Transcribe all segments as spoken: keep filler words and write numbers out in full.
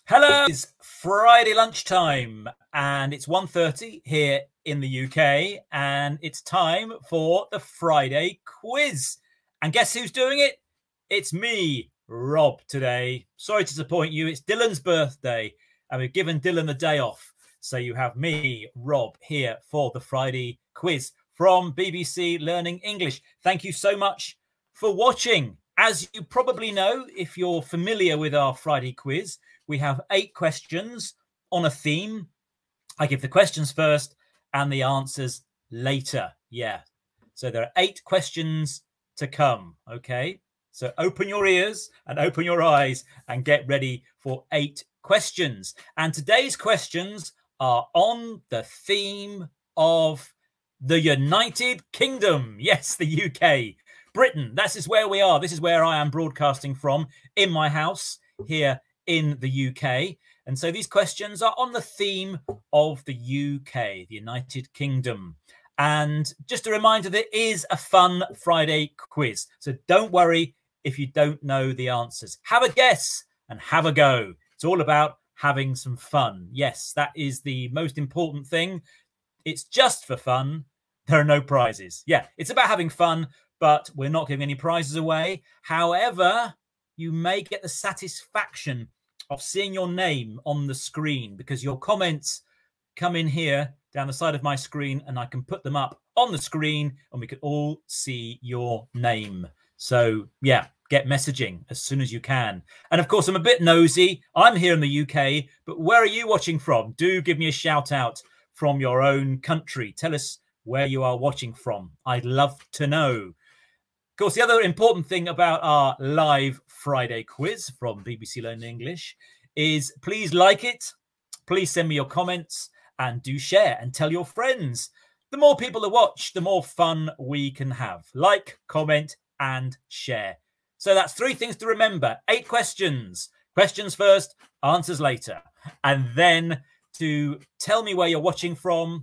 Hello, it's Friday lunchtime and it's one thirty here in the U K and it's time for the Friday quiz. And guess who's doing it? It's me, Rob, today. Sorry to disappoint you. It's Dylan's birthday and we've given Dylan the day off. So you have me, Rob, here for the Friday quiz from B B C Learning English. Thank you so much for watching. As you probably know, if you're familiar with our Friday quiz, we have eight questions on a theme. I give the questions first and the answers later. Yeah. So there are eight questions to come. Okay. So open your ears and open your eyes and get ready for eight questions. And today's questions are on the theme of the United Kingdom. Yes, the U K. Britain. This is where we are. This is where I am broadcasting from, in my house here in the U K. And so these questions are on the theme of the U K, the United Kingdom. And just a reminder, there is a fun Friday quiz. So don't worry if you don't know the answers. Have a guess and have a go. It's all about having some fun. Yes, that is the most important thing. It's just for fun. There are no prizes. Yeah, it's about having fun, but we're not giving any prizes away. However, you may get the satisfaction of seeing your name on the screen because your comments come in here down the side of my screen and I can put them up on the screen and we can all see your name. So yeah, get messaging as soon as you can. And of course, I'm a bit nosy. I'm here in the U K, but where are you watching from? Do give me a shout out from your own country. Tell us where you are watching from. I'd love to know. Of course, the other important thing about our live Friday quiz from B B C Learning English is please like it, please send me your comments and do share and tell your friends. The more people that watch, the more fun we can have. Like, comment and share. So that's three things to remember. Eight questions. Questions first, answers later. And then to tell me where you're watching from,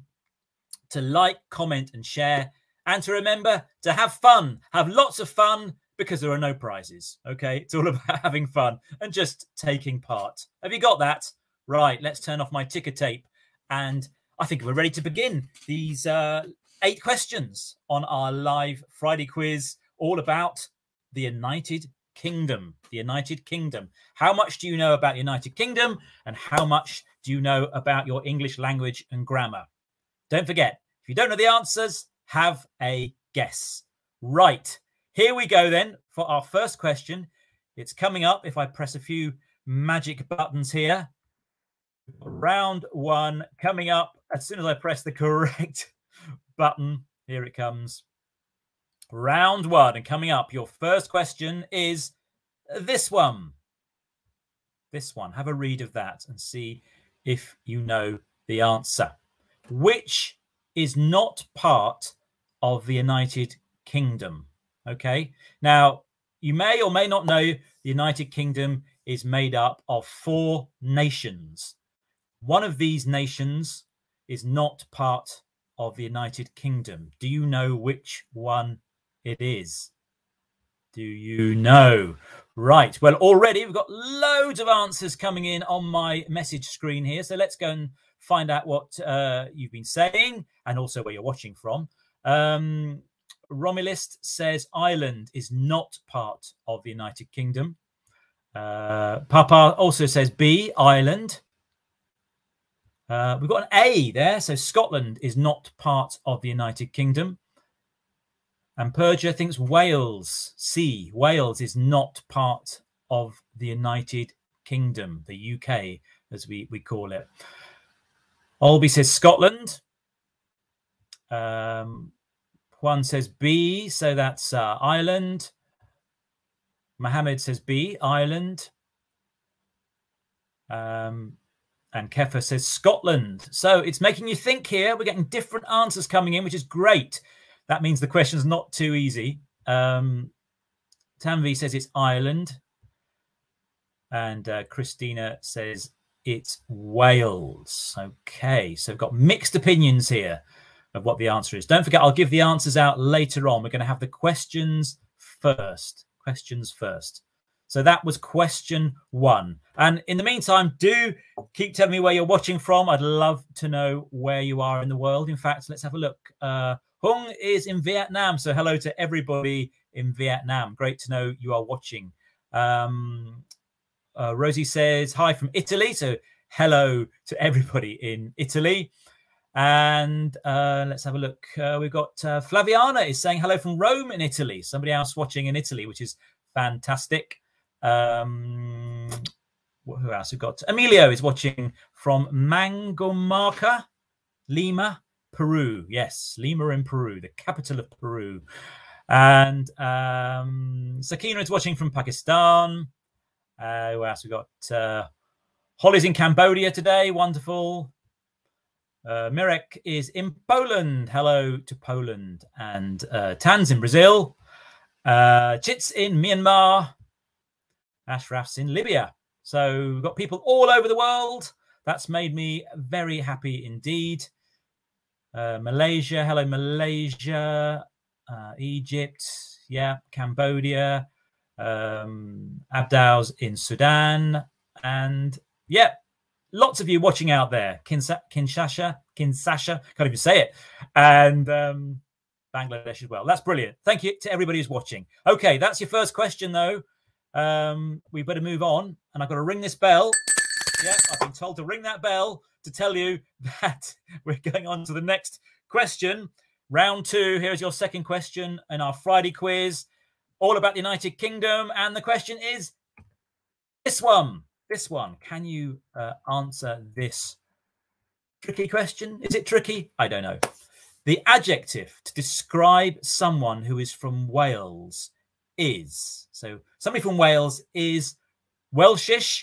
to like, comment and share. And to remember to have fun, have lots of fun because there are no prizes. Okay, it's all about having fun and just taking part. Have you got that? Right, let's turn off my ticker tape. And I think we're ready to begin these uh, eight questions on our live Friday quiz, all about the United Kingdom. The United Kingdom. How much do you know about the United Kingdom and how much do you know about your English language and grammar? Don't forget, if you don't know the answers, have a guess. Right, here we go then for our first question. It's coming up if I press a few magic buttons here. Round one coming up as soon as I press the correct button. Here it comes. Round one and coming up. Your first question is this one. This one. Have a read of that and see if you know the answer. Which is not part of the United Kingdom. Okay. Now, you may or may not know the United Kingdom is made up of four nations. One of these nations is not part of the United Kingdom. Do you know which one it is? Do you know? Right. Well, already we've got loads of answers coming in on my message screen here. So let's go and find out what uh, you've been saying and also where you're watching from. Um, Romulist says Ireland is not part of the United Kingdom. Uh, Papa also says B, Ireland. Uh, we've got an A there. So Scotland is not part of the United Kingdom. And Persia thinks Wales, C, Wales is not part of the United Kingdom, the U K, as we, we call it. Olby says Scotland. Um, Juan says B, so that's uh, Ireland. Mohammed says B, Ireland. Um, and Kefa says Scotland. So it's making you think here. We're getting different answers coming in, which is great. That means the question's not too easy. Um, Tanvi says it's Ireland. And uh, Christina says it's Wales. Okay, so we've got mixed opinions here of what the answer is. Don't forget, I'll give the answers out later on. We're going to have the questions first. Questions first. So that was question one. And in the meantime, do keep telling me where you're watching from. I'd love to know where you are in the world. In fact, let's have a look. Uh, Hung is in Vietnam. So hello to everybody in Vietnam. Great to know you are watching. Um, uh, Rosie says, hi from Italy. So hello to everybody in Italy. And uh, let's have a look. Uh, we've got uh, Flaviana is saying hello from Rome in Italy. Somebody else watching in Italy, which is fantastic. Um, who else? We've got Emilio is watching from Mangomarca, Lima, Peru. Yes, Lima in Peru, the capital of Peru. And um, Sakina is watching from Pakistan. Uh, who else? We've got uh, Holly's in Cambodia today. Wonderful. Uh, Mirek is in Poland. Hello to Poland. And uh, Tan's in Brazil. Uh, Chit's in Myanmar. Ashraf's in Libya. So we've got people all over the world. That's made me very happy indeed. Uh, Malaysia. Hello, Malaysia. Uh, Egypt. Yeah. Cambodia. Um, Abdal's in Sudan. And yeah. Lots of you watching out there. Kinsa Kinshasa, Kinshasa, can't even say it. And um, Bangladesh as well. That's brilliant. Thank you to everybody who's watching. Okay, that's your first question, though. Um, we better move on. And I've got to ring this bell. Yeah, I've been told to ring that bell to tell you that we're going on to the next question. Round two. Here's your second question in our Friday quiz. All about the United Kingdom. And the question is this one. This one, can you uh, answer this tricky question? Is it tricky? I don't know. The adjective to describe someone who is from Wales is, so somebody from Wales is Welshish,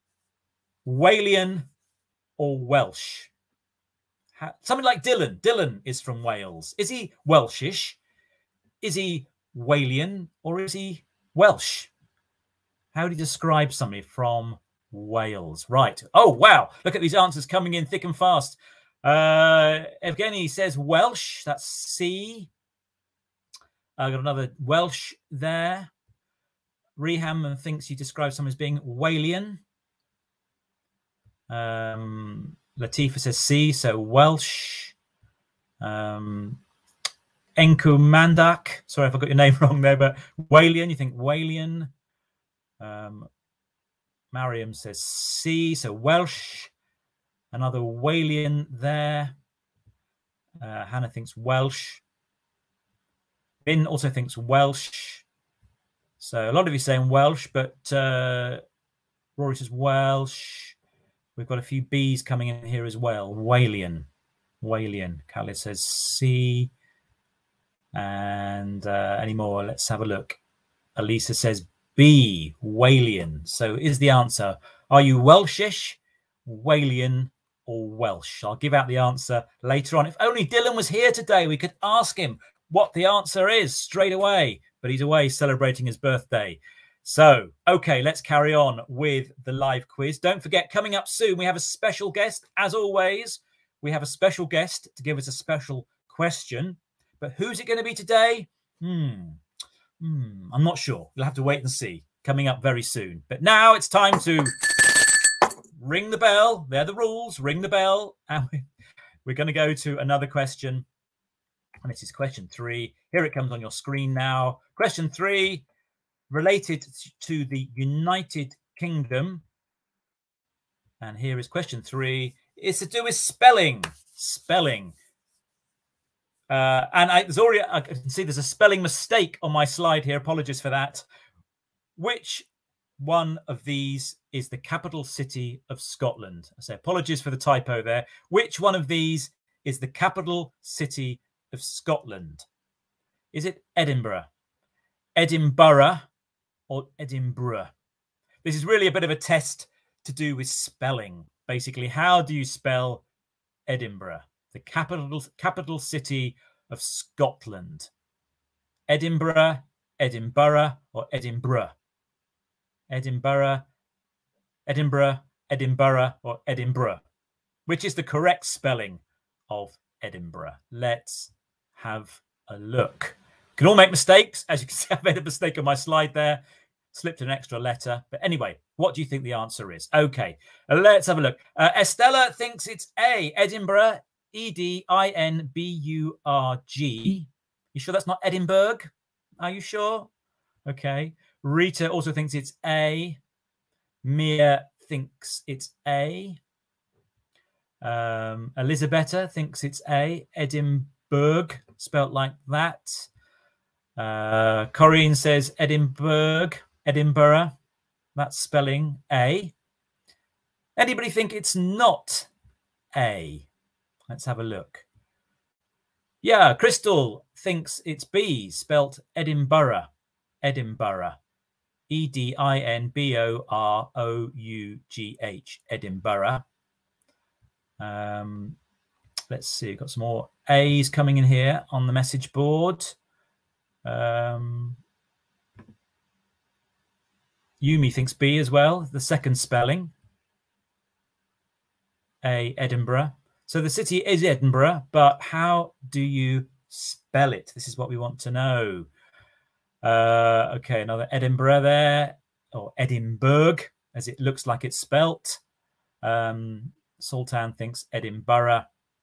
Walian, or Welsh. How, something like Dylan. Dylan is from Wales. Is he Welshish? Is he Walian, or is he Welsh? How do you describe somebody from Wales? Right. Oh, wow. Look at these answers coming in thick and fast. Uh, Evgeny says Welsh. That's C. I got another Welsh there. Reham thinks you describe someone as being Walian. Um, Latifa says C, so Welsh. Um, Enku Mandak. Sorry if I got your name wrong there, but Walian. You think Walian. Um, Mariam says C, so Welsh. Another Walian there. Uh, Hannah thinks Welsh. Bin also thinks Welsh. So a lot of you saying Welsh, but uh, Rory says Welsh. We've got a few B's coming in here as well. Walian. Walian. Khalid says C. And uh, any more? Let's have a look. Elisa says B, Walian. So is the answer, are you Welshish, Walian, or Welsh? I'll give out the answer later on. If only Dylan was here today, we could ask him what the answer is straight away. But he's away celebrating his birthday. So, okay, let's carry on with the live quiz. Don't forget, coming up soon, we have a special guest. As always, we have a special guest to give us a special question. But who's it going to be today? Hmm. Hmm, I'm not sure. You'll have to wait and see. Coming up very soon. But now it's time to ring the bell. They're the rules. Ring the bell. And we're going to go to another question. And this is question three. Here it comes on your screen now. Question three, related to the United Kingdom. And here is question three. It's to do with spelling. Spelling. Uh, and I, there's already, I can see there's a spelling mistake on my slide here. Apologies for that. Which one of these is the capital city of Scotland? I say apologies for the typo there. Which one of these is the capital city of Scotland? Is it Edinburgh, Edinburgh, or Edinburgh? This is really a bit of a test to do with spelling. Basically, how do you spell Edinburgh? The capital capital city of Scotland. Edinburgh, Edinburgh, or Edinburgh? Edinburgh, Edinburgh, Edinburgh, or Edinburgh? Which is the correct spelling of Edinburgh? Let's have a look. You can all make mistakes. As you can see, I made a mistake on my slide there. Slipped an extra letter. But anyway, what do you think the answer is? Okay, let's have a look. Uh, Estella thinks it's A, Edinburgh, E D I N B U R G. You sure that's not Edinburgh? Are you sure? Okay. Rita also thinks it's A. Mia thinks it's A. Um, Elizabetta thinks it's A. Edinburgh, spelt like that. Uh, Corinne says Edinburgh. Edinburgh. That's spelling A. Anybody think it's not A? Let's have a look. Yeah, Crystal thinks it's B, spelt Edinburgh. Edinburgh. E D I N B O R O U G H. Edinburgh. Um, let's see, got some more A's coming in here on the message board. Um, Yumi thinks B as well, the second spelling. A, Edinburgh. So the city is Edinburgh, but how do you spell it? This is what we want to know. Uh, okay, another Edinburgh there, or Edinburgh, as it looks like it's spelt. Um, Sultan thinks Edinburgh.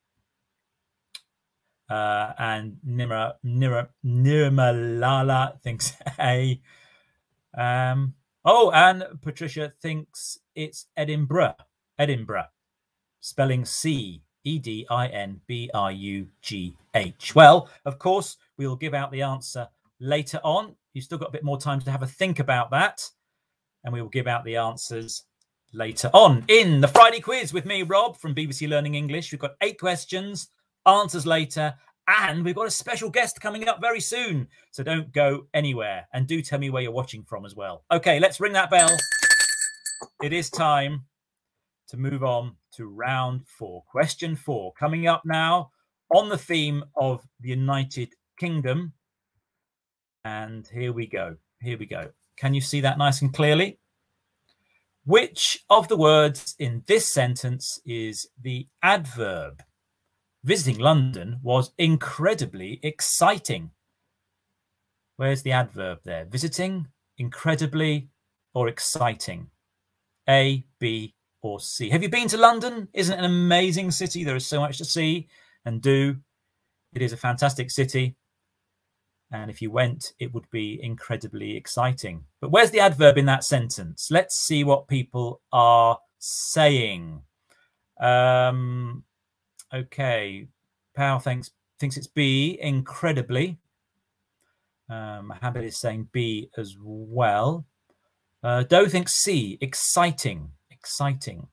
Uh, and Nira, Nira, Nirmalala thinks A. Um, oh, and Patricia thinks it's Edinburgh. Edinburgh. Spelling C, E D I N B R U G H. Well, of course, we'll give out the answer later on. You've still got a bit more time to have a think about that. And we will give out the answers later on in the Friday quiz with me, Rob, from B B C Learning English. We've got eight questions, answers later, and we've got a special guest coming up very soon. So don't go anywhere. And do tell me where you're watching from as well. Okay, let's ring that bell. It is time to move on to round four. Question four coming up now on the theme of the United Kingdom. And here we go. Here we go. Can you see that nice and clearly? Which of the words in this sentence is the adverb? Visiting London was incredibly exciting. Where's the adverb there? Visiting, incredibly, or exciting? A, B, or C. Have you been to London? Isn't it an amazing city? There is so much to see and do. It is a fantastic city. And if you went, it would be incredibly exciting. But where's the adverb in that sentence? Let's see what people are saying. Um, okay. Pal thinks, thinks it's B, incredibly. Um, Mohammed is saying B as well. Uh, Doe thinks C, exciting. Exciting.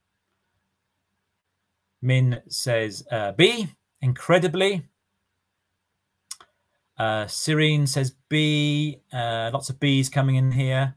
Min says uh, B, incredibly. Uh, Sirene says B. Uh, lots of B's coming in here.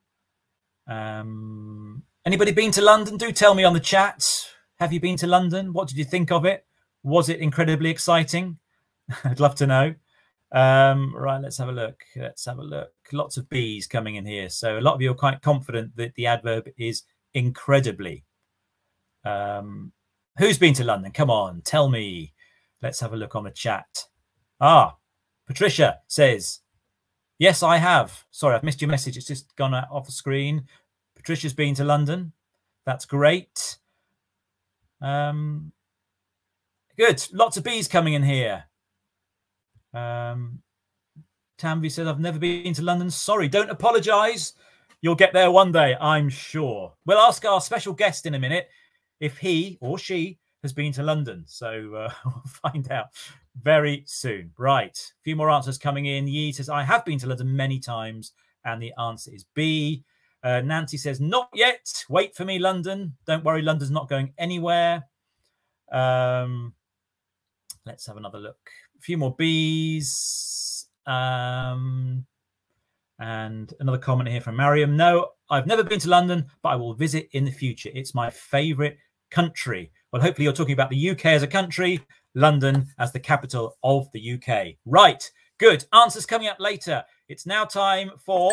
Um, anybody been to London? Do tell me on the chat. Have you been to London? What did you think of it? Was it incredibly exciting? I'd love to know. Um, right, let's have a look. Let's have a look. Lots of B's coming in here. So a lot of you are quite confident that the adverb is incredibly. Um, who's been to London? Come on, tell me. Let's have a look on the chat. Ah, Patricia says, yes, I have. Sorry, I've missed your message. It's just gone off the screen. Patricia's been to London. That's great. Um, good. Lots of B's coming in here. Um, Tamvi says, I've never been to London. Sorry, don't apologise. You'll get there one day, I'm sure. We'll ask our special guest in a minute if he or she has been to London. So uh, we'll find out very soon. Right. A few more answers coming in. Yi says, I have been to London many times. And the answer is B. Uh, Nancy says, not yet. Wait for me, London. Don't worry, London's not going anywhere. Um, let's have another look. A few more B's. Um, and another comment here from Mariam. No, I've never been to London, but I will visit in the future. It's my favourite country. Well, hopefully you're talking about the U K as a country, London as the capital of the U K. Right. Good. Answers coming up later. It's now time for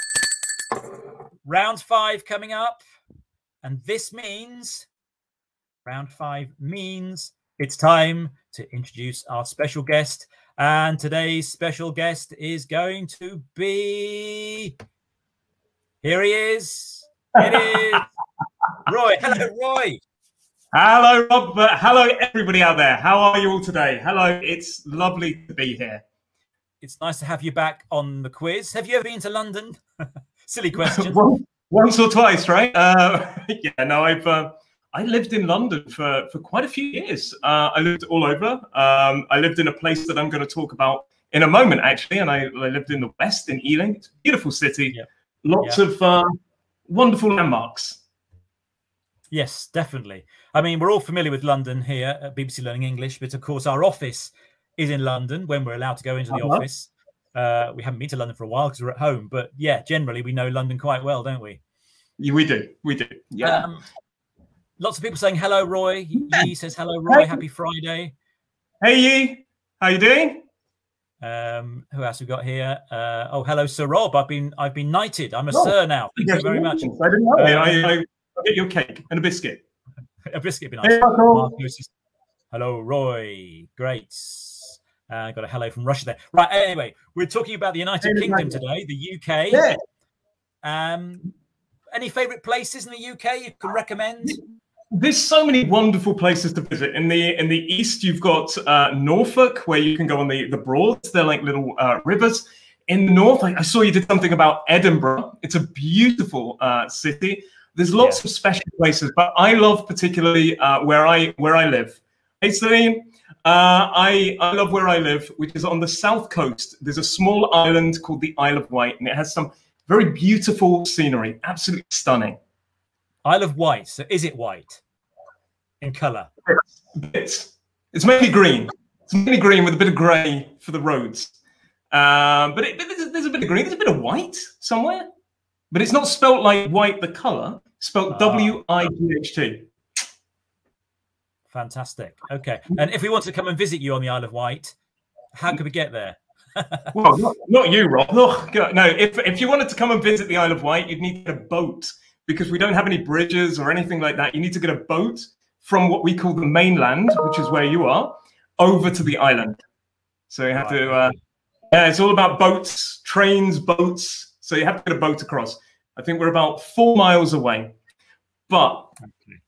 round five coming up. And this means, round five means it's time to introduce our special guest. And today's special guest is going to be... Here he is. It is Roy. Hello, Roy. Hello, Rob. But hello, everybody out there. How are you all today? Hello. It's lovely to be here. It's nice to have you back on the quiz. Have you ever been to London? Silly question. Well, once or twice, right? Uh, yeah, no, I've uh, I lived in London for, for quite a few years. Uh, I lived all over. Um, I lived in a place that I'm going to talk about in a moment, actually. And I, I lived in the West, in Ealing. It's a beautiful city. Yep. Lots Yep. of uh, wonderful landmarks. Yes, definitely. I mean, we're all familiar with London here at B B C Learning English, but of course our office is in London when we're allowed to go into the uh-huh. office. Uh, we haven't been to London for a while because we're at home, but yeah, generally we know London quite well, don't we? Yeah, we do. We do. Yeah. Um, lots of people saying hello, Roy. Yi says hello, Roy. Hey. Happy Friday. Hey, Yi. How you doing? Um, who else we got here? Uh, oh, hello, Sir Rob. I've been I've been knighted. I'm a oh, sir now. Thank you very much. I didn't know. Um, I, I, I'll get you a cake and a biscuit. A biscuit would be nice. Hey, hello, Roy. Great. Uh, got a hello from Russia there. Right. Anyway, we're talking about the United hey, Kingdom today, the U K. Yeah. Um, any favourite places in the U K you can recommend? There's so many wonderful places to visit. In the in the east, you've got uh, Norfolk, where you can go on the the Broads. They're like little uh, rivers. In the north, I, I saw you did something about Edinburgh. It's a beautiful uh, city. There's lots yeah. of special places, but I love particularly uh, where I where I live. Hey, Celine, uh, I I love where I live, which is on the south coast. There's a small island called the Isle of Wight, and it has some very beautiful scenery, absolutely stunning. Isle of Wight. So is it white in colour? It's it's mainly green. It's mainly green with a bit of grey for the roads. Um, but it, there's, there's a bit of green. There's a bit of white somewhere, but it's not spelt like white the colour. Spelled ah. W I G H T. Fantastic. Okay. And if we want to come and visit you on the Isle of Wight, how could we get there? Well, not, not you, Rob. No, no. If if you wanted to come and visit the Isle of Wight, you'd need to get a boat because we don't have any bridges or anything like that. You need to get a boat from what we call the mainland, which is where you are, over to the island. So you have right. to. Uh, yeah, it's all about boats, trains, boats. So you have to get a boat across. I think we're about four miles away, but okay.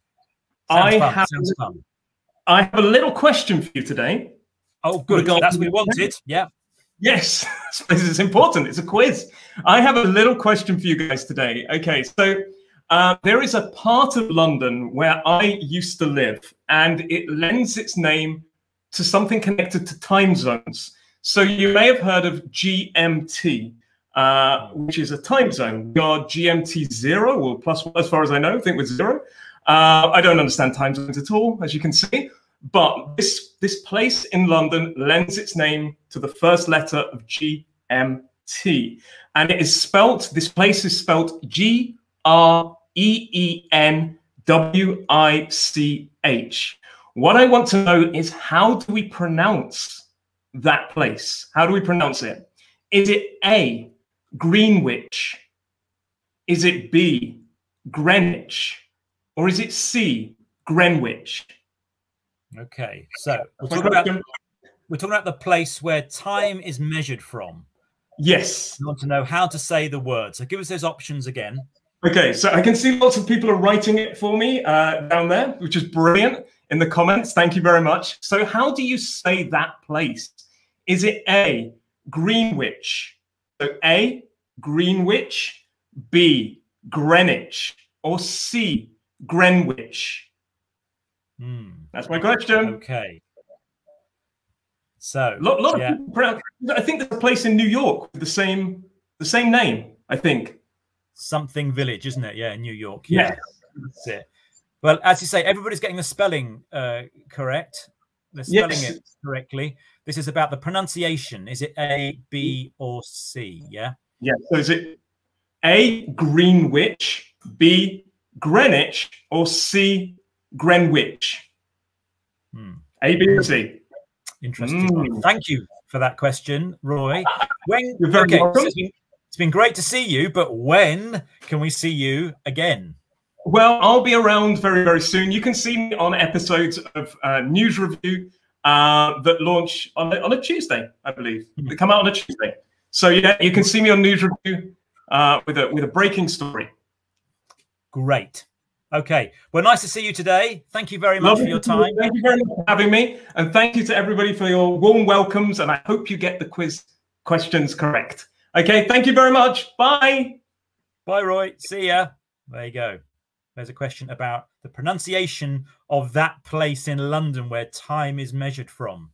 I fun. have Sounds fun. I have a little question for you today. Oh, good. That's what we wanted. Yeah. Yes, this is important. It's a quiz. I have a little question for you guys today. Okay, so uh, there is a part of London where I used to live, and it lends its name to something connected to time zones. So you may have heard of G M T. Uh, which is a time zone. We are G M T zero, or plus one, as far as I know, I think we're zero. Uh, I don't understand time zones at all, as you can see. But this, this place in London lends its name to the first letter of G M T. And it is spelt, this place is spelt G R E E N W I C H. What I want to know is, how do we pronounce that place? How do we pronounce it? Is it A, Greenwich? Is it B, Greenwich? Or is it C, Greenwich? Okay, so we're talking, about, we're talking about the place where time is measured from. Yes. We want to know how to say the word. So give us those options again. Okay, so I can see lots of people are writing it for me uh, down there, which is brilliant in the comments. Thank you very much. So how do you say that place? Is it A, Greenwich? So A, Greenwich, B, Greenwich, or C, Greenwich? Hmm. That's my question. Okay. So, a lot, lot yeah. of people pronounce, I think there's a place in New York with the same the same name, I think. Something Village, isn't it? Yeah, in New York. Yeah, yes. That's it. Well, as you say, everybody's getting the spelling uh, correct. They're spelling yes. it correctly. This is about the pronunciation. Is it A, B, or C? Yeah. Yeah. So is it A, Greenwich, B, Greenwich, or C, Greenwich? Hmm. A, B, or C? Interesting. Mm. Thank you for that question, Roy. When You're very okay, welcome. So it's, been, it's been great to see you, but when can we see you again? Well, I'll be around very, very soon. You can see me on episodes of uh, News Review uh, that launch on a, on a Tuesday, I believe. Mm. They come out on a Tuesday. So, yeah, you can see me on News Review uh, with a with a breaking story. Great. Okay. Well, nice to see you today. Thank you very much Lovely for your to see you. time. Thank you very much for having me. And thank you to everybody for your warm welcomes. And I hope you get the quiz questions correct. Okay. Thank you very much. Bye. Bye, Roy. See ya. There you go. There's a question about the pronunciation of that place in London where time is measured from.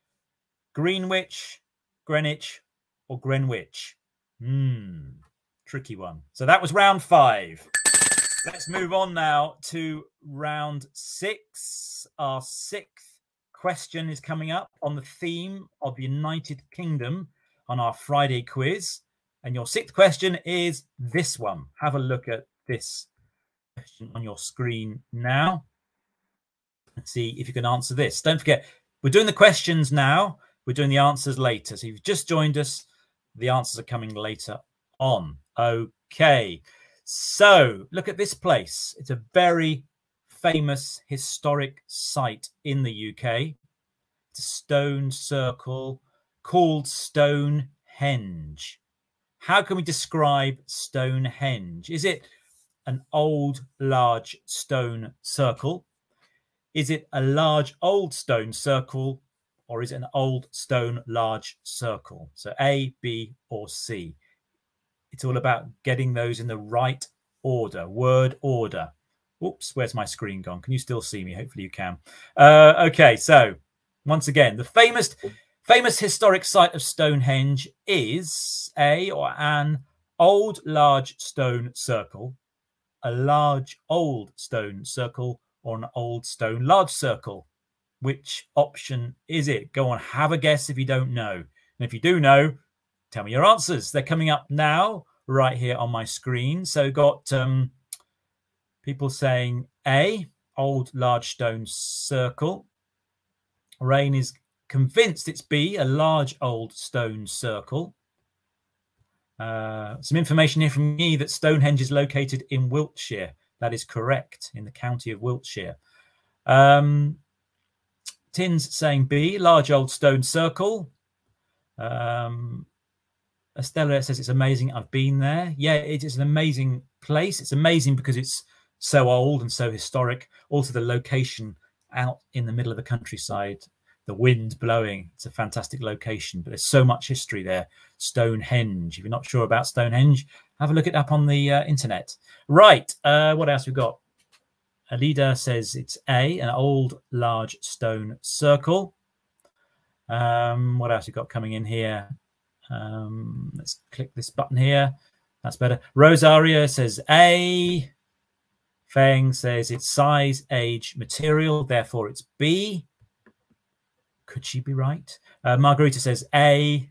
Greenwich, Greenwich, or Greenwich? Hmm. Tricky one. So that was round five. Let's move on now to round six. Our sixth question is coming up on the theme of the United Kingdom on our Friday quiz. And your sixth question is this one. Have a look at this question on your screen now. Let's see if you can answer this. Don't forget, we're doing the questions now. We're doing the answers later. So if you've just joined us, the answers are coming later on. Okay. So look at this place. It's a very famous historic site in the U K. It's a stone circle called Stonehenge. How can we describe Stonehenge? Is it an old, large stone circle? Is it a large, old stone circle? Or is it an old stone, large circle? So A, B, or C. It's all about getting those in the right order, word order. Oops, where's my screen gone? Can you still see me? Hopefully you can. Uh, okay, so once again, the famous, famous historic site of Stonehenge is a or an old, large stone circle, a large, old stone circle, or an old stone, large circle. Which option is it? Go on, have a guess if you don't know. And if you do know, tell me your answers. They're coming up now, right here on my screen. So got um, people saying A, old large stone circle. Rain is convinced it's B, a large old stone circle. Uh, some information here from me that Stonehenge is located in Wiltshire. That is correct, in the county of Wiltshire. Um, Tin's saying B, large old stone circle. Um, Estella says it's amazing. I've been there. Yeah, it is an amazing place. It's amazing because it's so old and so historic. Also, the location out in the middle of the countryside, the wind blowing. It's a fantastic location, but there's so much history there. Stonehenge. If you're not sure about Stonehenge, have a look it up on the uh, internet. Right. Uh, what else we've got? Alida says it's A, an old large stone circle. Um, what else we got coming in here? Um, let's click this button here. That's better. Rosaria says A. Feng says it's size, age, material. Therefore, it's B. Could she be right? Uh, Margarita says A.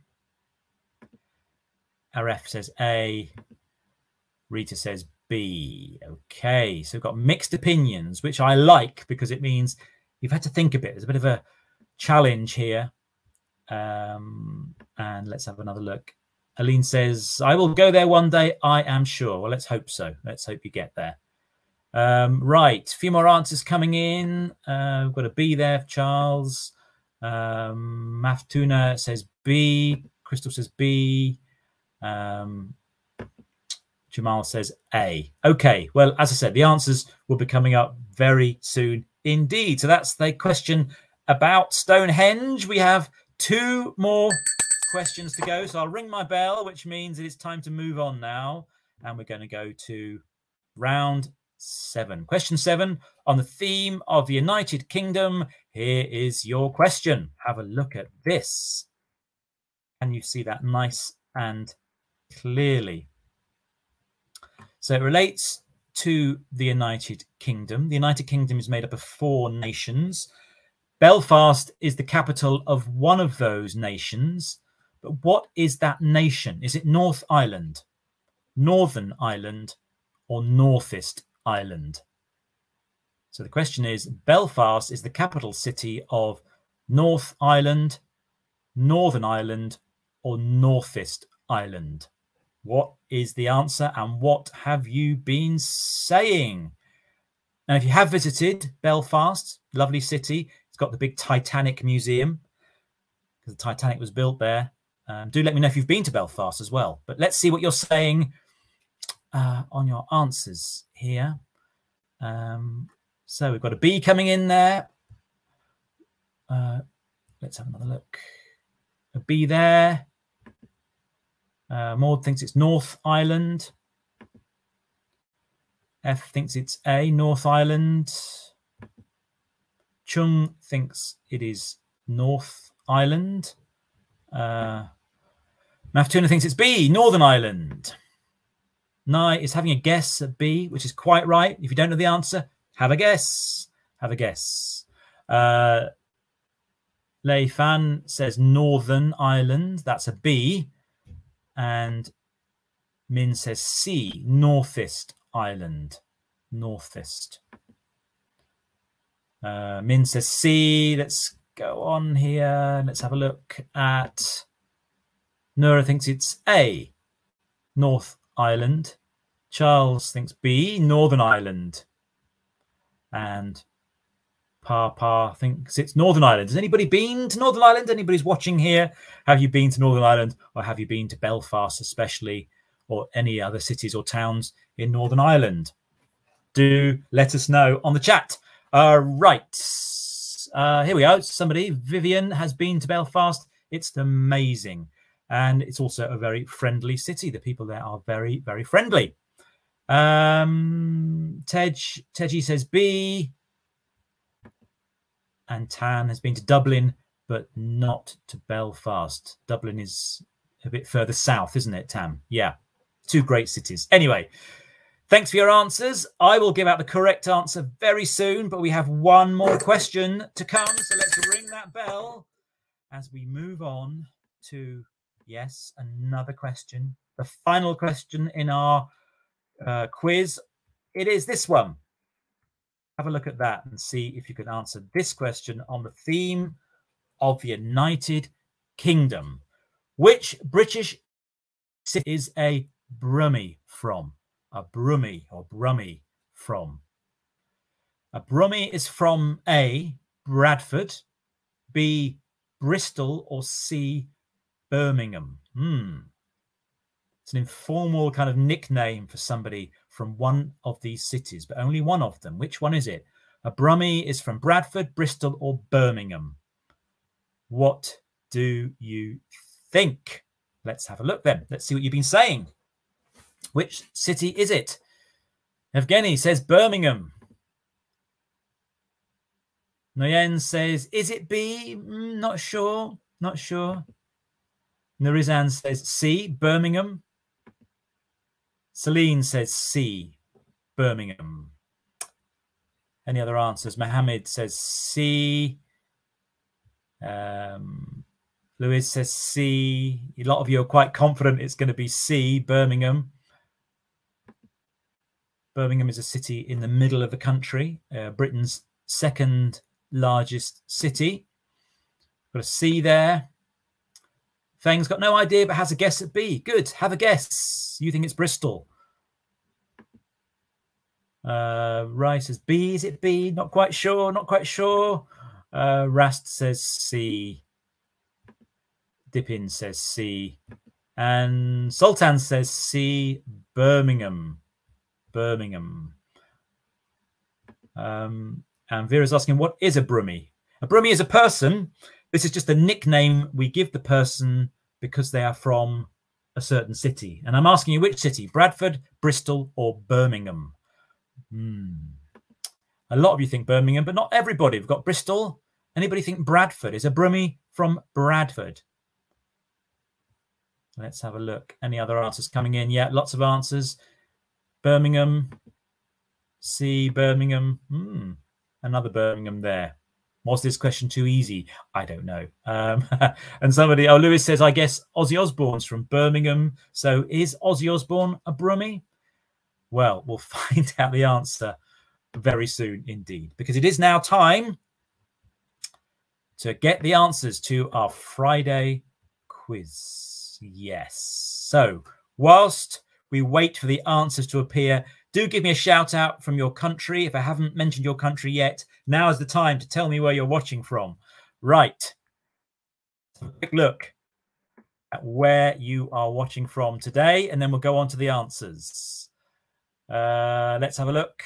R F says A. Rita says B. Okay, so we've got mixed opinions, which I like because it means you've had to think a bit. There's a bit of a challenge here. Um, and let's have another look. Aline says, I will go there one day, I am sure. Well, let's hope so. Let's hope you get there. Um, right, a few more answers coming in. Uh, we've got a B there, Charles. Um, Maftuna says B. Crystal says B. Um, Jamal says A. Okay, well, as I said, the answers will be coming up very soon indeed. So that's the question about Stonehenge. We have two more questions to go. So I'll ring my bell, which means it's time to move on now. And we're going to go to round seven. Question seven on the theme of the United Kingdom. Here is your question. Have a look at this. Can you see that nice and clearly? So it relates to the United Kingdom. The United Kingdom is made up of four nations. Belfast is the capital of one of those nations. But what is that nation? Is it North Ireland, Northern Ireland, or Northeast Ireland? So the question is, Belfast is the capital city of North Ireland, Northern Ireland, or Northeast Ireland? What is the answer and what have you been saying? Now, if you have visited Belfast, lovely city, it's got the big Titanic Museum because the Titanic was built there. Um, do let me know if you've been to Belfast as well. But let's see what you're saying uh, on your answers here. Um, so we've got a B coming in there. Uh, let's have another look. A B there. Uh, Maud thinks it's North Island. F thinks it's A, North Island. Chung thinks it is North Island. Uh, Maftuna thinks it's B, Northern Ireland. Nai is having a guess at B, which is quite right. If you don't know the answer, have a guess. Have a guess. Uh, Lei Fan says Northern Ireland. That's a B. And Min says C, Northeast Ireland. Northeast. Uh, Min says C. Let's go on here. Let's have a look at... Nora thinks it's A, North Ireland. Charles thinks B, Northern Ireland. And Papa thinks it's Northern Ireland. Has anybody been to Northern Ireland? Anybody's watching here? Have you been to Northern Ireland, or have you been to Belfast especially, or any other cities or towns in Northern Ireland? Do let us know on the chat. Uh, right. Uh, here we go. Somebody, Vivian, has been to Belfast. It's amazing. And it's also a very friendly city. The people there are very, very friendly. Um, Tej, Teji says B. And Tan has been to Dublin, but not to Belfast. Dublin is a bit further south, isn't it, Tam? Yeah, two great cities. Anyway, thanks for your answers. I will give out the correct answer very soon, but we have one more question to come. So let's ring that bell as we move on to... Yes, another question. The final question in our uh, quiz. It is this one. Have a look at that and see if you can answer this question on the theme of the United Kingdom. Which British city is a Brummie from? A Brummie or Brummie from? A Brummie is from A, Bradford, B, Bristol, or C, Birmingham. Hmm. It's an informal kind of nickname for somebody from one of these cities, but only one of them. Which one is it? A Brummie is from Bradford, Bristol, or Birmingham. What do you think? Let's have a look then. Let's see what you've been saying. Which city is it? Evgeny says Birmingham. Noyen says, is it B? Mm, not sure. Not sure. Narizan says C, Birmingham. Celine says C, Birmingham. Any other answers? Mohammed says C. Um, Louis says C. A lot of you are quite confident it's going to be C, Birmingham. Birmingham is a city in the middle of the country, uh, Britain's second largest city. Got a C there. Fang's got no idea, but has a guess at B. Good. Have a guess. You think it's Bristol. Uh, Rai says B. Is it B? Not quite sure. Not quite sure. Uh, Rast says C. Dipin says C. And Sultan says C. Birmingham. Birmingham. Um, and Vera's asking, what is a Brummie? A Brummie is a person. This is just a nickname we give the person because they are from a certain city. And I'm asking you which city, Bradford, Bristol, or Birmingham? Hmm. A lot of you think Birmingham, but not everybody. We've got Bristol. Anybody think Bradford? Is a Brummie from Bradford? Let's have a look. Any other answers coming in? Yeah, lots of answers. Birmingham. C, Birmingham. Hmm. Another Birmingham there. Was this question too easy? I don't know. Um, and somebody, oh, Lewis says, I guess Ozzy Osbourne's from Birmingham. So is Ozzy Osbourne a Brummie? Well, we'll find out the answer very soon indeed, because it is now time to get the answers to our Friday quiz. Yes. So whilst we wait for the answers to appear, do give me a shout out from your country. If I haven't mentioned your country yet, now is the time to tell me where you're watching from. Right. So a quick look at where you are watching from today, and then we'll go on to the answers. Uh, let's have a look.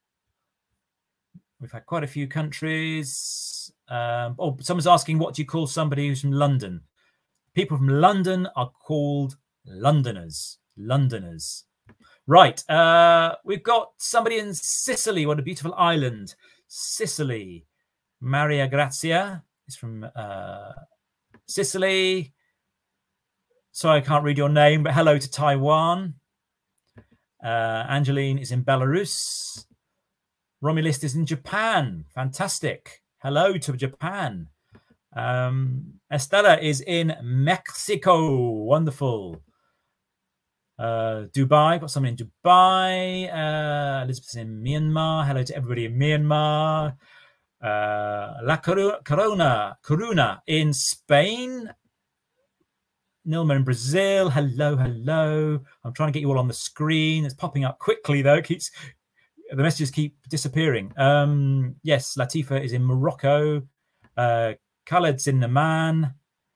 We've had quite a few countries. Um, oh, someone's asking, what do you call somebody who's from London? People from London are called Londoners. Londoners. Right. Uh, we've got somebody in Sicily. What a beautiful island. Sicily. Maria Grazia is from uh, Sicily. Sorry, I can't read your name, but hello to Taiwan. Uh, Angeline is in Belarus. Romulist is in Japan. Fantastic. Hello to Japan. Um, Estella is in Mexico. Wonderful. Uh, Dubai. Got someone in Dubai. Uh, Elizabeth's in Myanmar. Hello to everybody in Myanmar. Uh, La Corona, Corona in Spain. Nilma in Brazil. Hello, hello. I'm trying to get you all on the screen. It's popping up quickly, though. It keeps the messages keep disappearing. Um, yes, Latifa is in Morocco. Uh, Khaled's in Oman.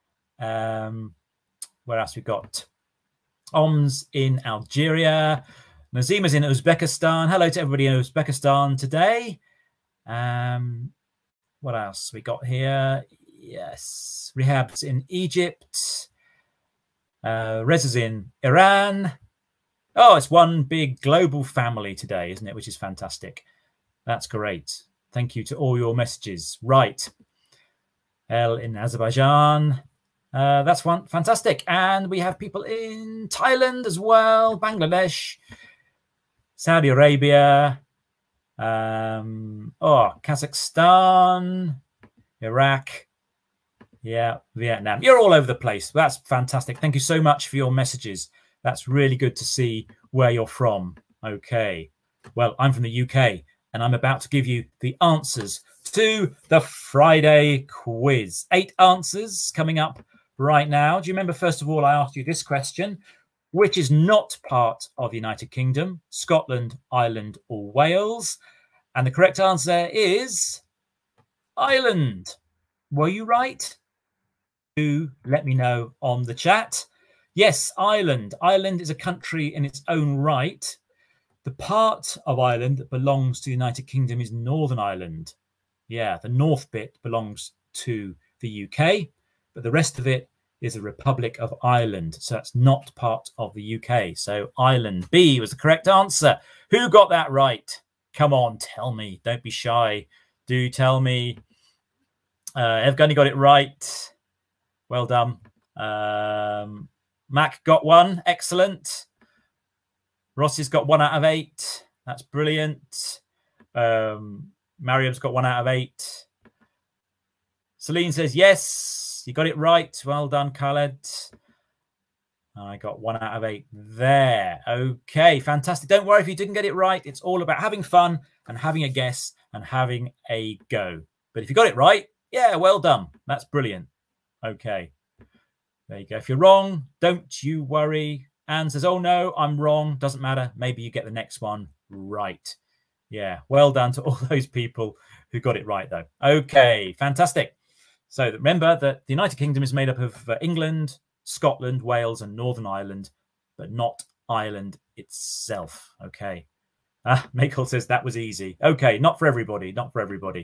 Um, where else we got? Oms in Algeria. Nazima's in Uzbekistan. Hello to everybody in Uzbekistan today. Um, what else we got here? Yes, Rehab's in Egypt. Uh, Rez is in Iran. Oh, it's one big global family today, isn't it? Which is fantastic. That's great. Thank you to all your messages. Right. El in Azerbaijan. Uh, that's one fantastic. And we have people in Thailand as well, Bangladesh, Saudi Arabia, um, oh, Kazakhstan, Iraq. Yeah, Vietnam. You're all over the place. That's fantastic. Thank you so much for your messages. That's really good to see where you're from. Okay. Well, I'm from the U K, and I'm about to give you the answers to the Friday quiz. Eight answers coming up right now. Do you remember, first of all, I asked you this question, which is not part of the United Kingdom, Scotland, Ireland, or Wales? And the correct answer is Ireland. Were you right? Do let me know on the chat. Yes, Ireland. Ireland is a country in its own right. The part of Ireland that belongs to the United Kingdom is Northern Ireland. Yeah, the north bit belongs to the U K, but the rest of it is the Republic of Ireland. So that's not part of the U K. So Ireland. B was the correct answer. Who got that right? Come on, tell me. Don't be shy. Do tell me. Uh, Evgeny got it right. Well done. Um, Mac got one. Excellent. Rossi's got one out of eight. That's brilliant. Um, Mariam's got one out of eight. Celine says, yes, you got it right. Well done, Khaled. I got one out of eight there. Okay, fantastic. Don't worry if you didn't get it right. It's all about having fun and having a guess and having a go. But if you got it right, yeah, well done. That's brilliant. Okay, there you go. If you're wrong, don't you worry. Anne says, oh, no, I'm wrong. Doesn't matter. Maybe you get the next one right. Yeah, well done to all those people who got it right, though. Okay, fantastic. So remember that the United Kingdom is made up of uh, England, Scotland, Wales, and Northern Ireland, but not Ireland itself. Okay. Ah, Michael says that was easy. Okay, not for everybody. Not for everybody.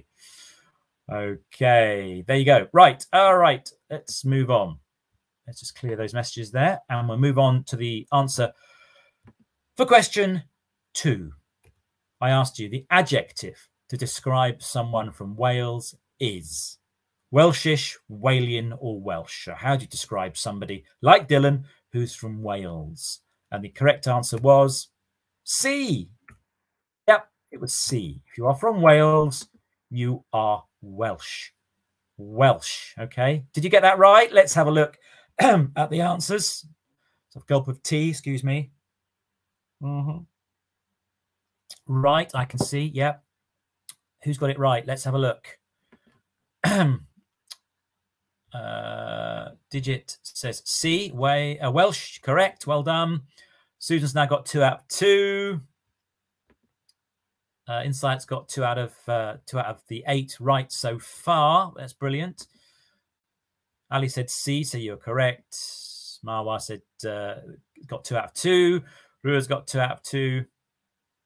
Okay, there you go. Right. All right. Let's move on. Let's just clear those messages there, and we'll move on to the answer for question two. I asked you the adjective to describe someone from Wales is Welshish, Walian, or Welsh. How do you describe somebody like Dylan who's from Wales? And the correct answer was C. Yep, it was C. If you are from Wales, you are Welsh. Welsh. Okay. Did you get that right? Let's have a look at the answers. So a gulp of tea, excuse me. Mm-hmm. Right, I can see. Yep. Who's got it right? Let's have a look. uh, Digit says C. Way uh, Welsh. Correct. Well done. Susan's now got two out of two. Uh, Insight's got two out of uh, two out of the eight right so far. That's brilliant. Ali said C, so you're correct. Marwa said uh, got two out of two. Rua's got two out of two.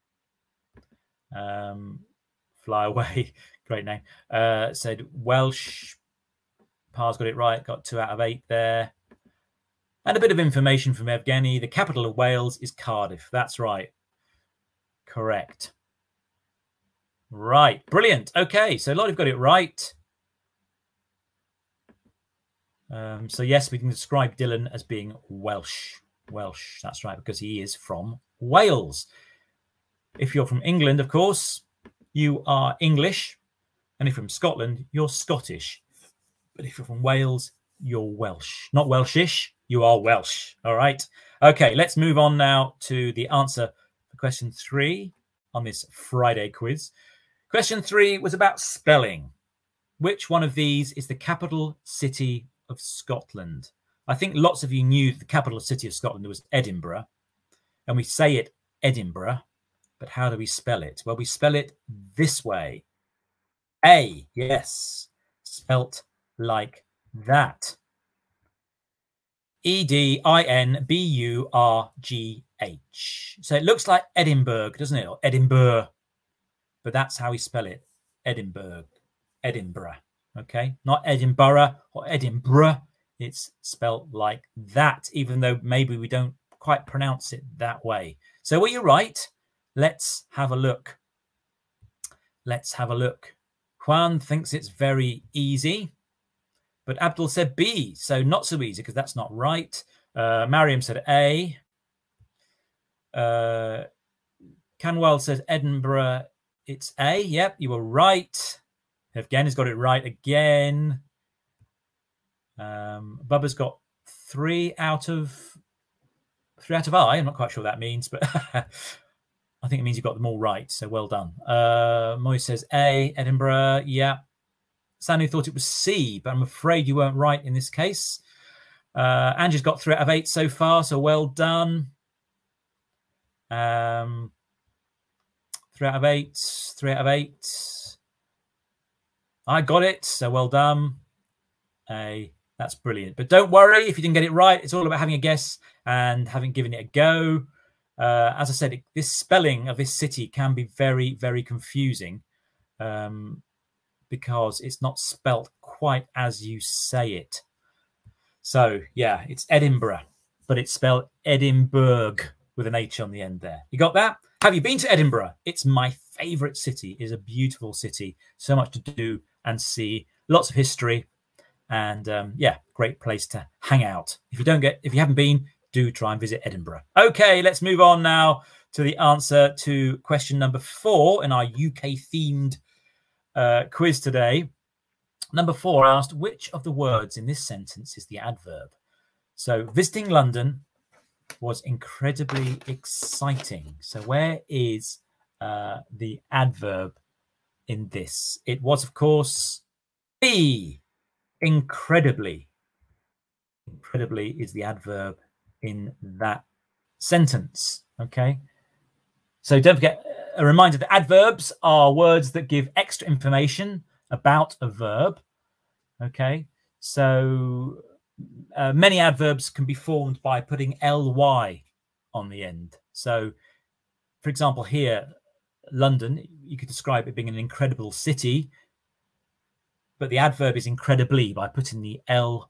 Um, fly away, great name. Uh, said Welsh. Par's got it right, got two out of eight there. And a bit of information from Evgeny. The capital of Wales is Cardiff. That's right. Correct. Right, brilliant. Okay, so a lot of you got it right. Um, so yes, we can describe Dylan as being Welsh. Welsh, that's right, because he is from Wales. If you're from England, of course, you are English. And if you're from Scotland, you're Scottish. But if you're from Wales, you're Welsh. Not Welshish, you are Welsh. All right. Okay, let's move on now to the answer for question three on this Friday quiz. Question three was about spelling. Which one of these is the capital city of Scotland? I think lots of you knew the capital city of Scotland was Edinburgh. And we say it Edinburgh, but how do we spell it? Well, we spell it this way. A, yes, spelt like that. E D I N B U R G H. So it looks like Edinburgh, doesn't it? Or Edinburgh. But that's how we spell it. Edinburgh. Edinburgh. Okay? Not Edinburgh or Edinburgh. It's spelt like that, even though maybe we don't quite pronounce it that way. So were you right? Let's have a look. Let's have a look. Juan thinks it's very easy. But Abdul said B, so not so easy because that's not right. Uh, Mariam said A. Uh, Canwell says Edinburgh, it's A. Yep, you were right. Evgeny's got it right again. Um, Bubba's got three out of three out of I. I'm not quite sure what that means, but I think it means you got them all right. So well done. Uh, Moy says A, Edinburgh. Yeah. Sanu thought it was C, but I'm afraid you weren't right in this case. Uh, Angie's got three out of eight so far, so well done. Um, three out of eight, three out of eight. I got it, so well done. A, that's brilliant. But don't worry if you didn't get it right. It's all about having a guess and having given it a go. Uh, as I said, it, this spelling of this city can be very, very confusing. Um, because it's not spelt quite as you say it. So, yeah, it's Edinburgh, but it's spelled Edinburgh with an H on the end there. You got that? Have you been to Edinburgh? It's my favourite city. It's a beautiful city. So much to do and see. Lots of history. And, um, yeah, great place to hang out. If you don't get, if you haven't been, do try and visit Edinburgh. Okay, let's move on now to the answer to question number four in our U K-themed Uh, quiz today. Number four asked, which of the words in this sentence is the adverb? So visiting London was incredibly exciting. So where is uh, the adverb in this? It was, of course, B, incredibly. Incredibly is the adverb in that sentence. Okay. So don't forget, a reminder that adverbs are words that give extra information about a verb. Okay, so uh, many adverbs can be formed by putting ly on the end. So, for example, here, London, you could describe it being an incredible city, but the adverb is incredibly by putting the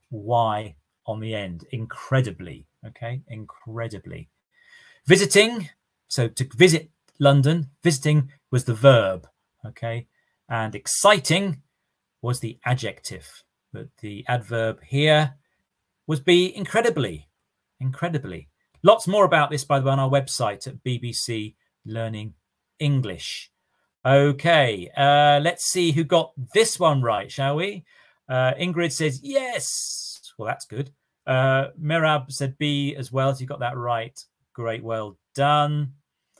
ly on the end. Incredibly, okay, incredibly. Visiting, so to visit London, visiting was the verb, okay, and exciting was the adjective, but the adverb here was be incredibly, incredibly. Lots more about this, by the way, on our website at B B C Learning English. Okay, uh, let's see who got this one right, shall we? Uh, Ingrid says yes. Well, that's good. Uh, Mirab said B as well, so you got that right. Great, well done.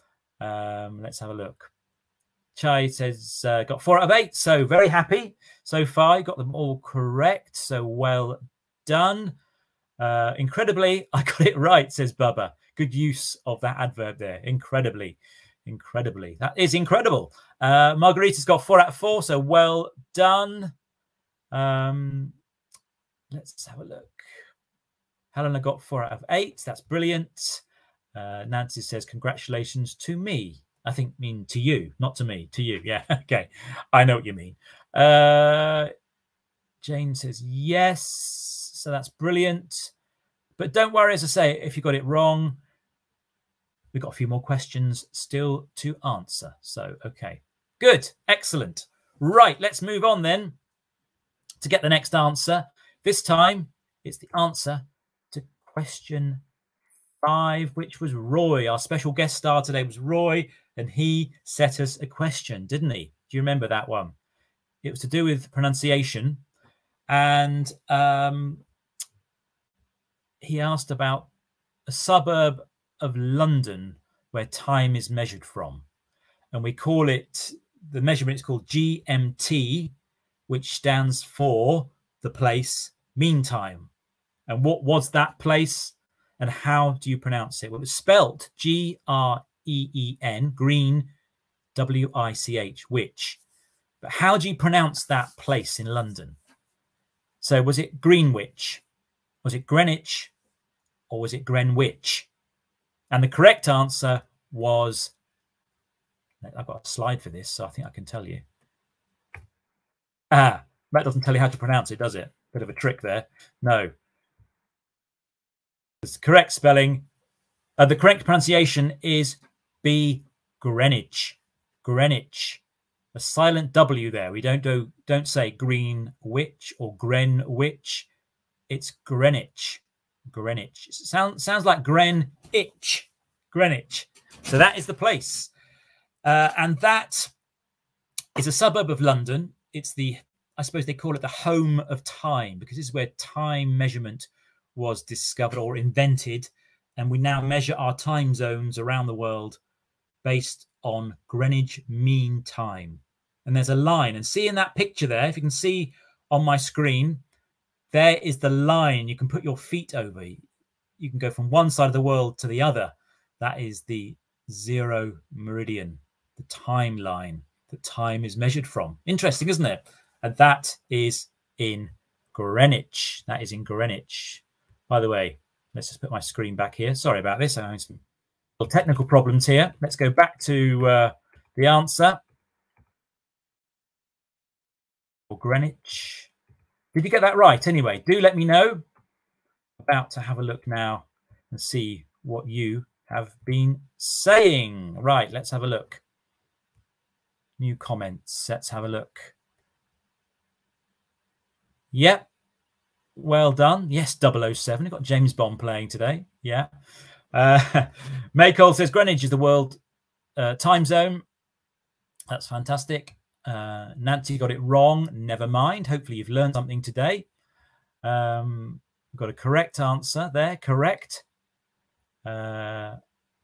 Um, let's have a look. Chai says uh, got four out of eight, so very happy so far. You got them all correct, so well done. Uh, incredibly, I got it right, says Bubba. Good use of that adverb there. Incredibly, incredibly. That is incredible. Uh, Margarita's got four out of four, so well done. Um, let's have a look. Helena got four out of eight. That's brilliant. Uh, Nancy says, congratulations to me. I think mean to you, not to me, to you. Yeah, okay. I know what you mean. Uh, Jane says yes. So that's brilliant. But don't worry, as I say, if you got it wrong, we've got a few more questions still to answer. So, okay. Good. Excellent. Right, let's move on then to get the next answer. This time, it's the answer to question five, which was Roy. Our special guest star today was Roy, and he set us a question, didn't he? Do you remember that one? It was to do with pronunciation, and um, he asked about a suburb of London where time is measured from, and we call it, the measurement is called G M T, which stands for the place mean time. And what was that place, and how do you pronounce it? Well, it's spelt G R E E N, green, W I C H, which. But how do you pronounce that place in London? So was it Greenwich? Was it Greenwich? Or was it Greenwich? And the correct answer was, I've got a slide for this, so I think I can tell you. Ah, that doesn't tell you how to pronounce it, does it? Bit of a trick there. No. The correct spelling, uh, the correct pronunciation is B, Greenwich. Greenwich. A silent W there. We don't do, don't say Greenwich or Greenwich. It's Greenwich. Greenwich. It sound, sounds like Greenwich. Greenwich. So that is the place. Uh, and that is a suburb of London. It's the, I suppose they call it the home of time, because this is where time measurement was discovered or invented. And we now measure our time zones around the world based on Greenwich Mean Time. And there's a line, and see in that picture there, if you can see on my screen, there is the line you can put your feet over. You can go from one side of the world to the other. That is the zero meridian, the timeline that time is measured from. Interesting, isn't it? And that is in Greenwich. That is in Greenwich. By the way, let's just put my screen back here. Sorry about this. I'm having some technical problems here. Let's go back to uh, the answer. Or Greenwich. Did you get that right? Anyway, do let me know. About to have a look now and see what you have been saying. Right, let's have a look. New comments. Let's have a look. Yep. Well done. Yes, double oh seven. We've got James Bond playing today. Yeah. Uh, Maycole says Greenwich is the world uh, time zone. That's fantastic. Uh, Nancy got it wrong. Never mind. Hopefully you've learned something today. Um, we've got a correct answer there. Correct. Uh,